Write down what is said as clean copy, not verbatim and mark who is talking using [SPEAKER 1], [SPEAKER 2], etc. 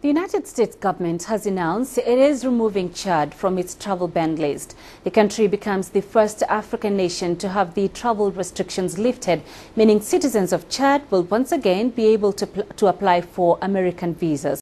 [SPEAKER 1] The United States government has announced it is removing Chad from its travel ban list. The country becomes the first African nation to have the travel restrictions lifted, meaning citizens of Chad will once again be able to apply for American visas.